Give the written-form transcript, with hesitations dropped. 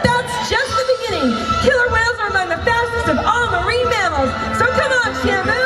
That's just the beginning. Killer whales are among the fastest of all marine mammals. So come on, Shamu.